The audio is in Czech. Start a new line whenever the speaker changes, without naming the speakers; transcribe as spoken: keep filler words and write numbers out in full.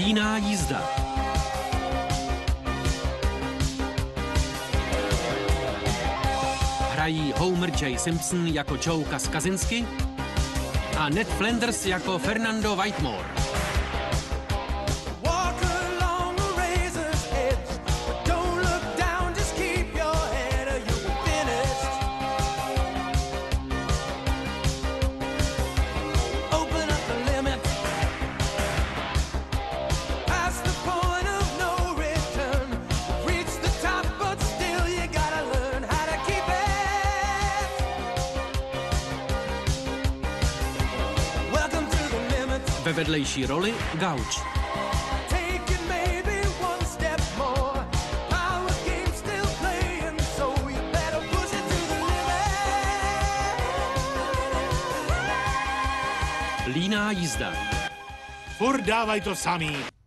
Líná jízda. Hrají Homer J. Simpson jako Joe Kaskazinsky a Ned Flanders jako Fernando Whitemore. Ve vedlejší roli Gauč. Líná jízda.
Furt dávaj to samý.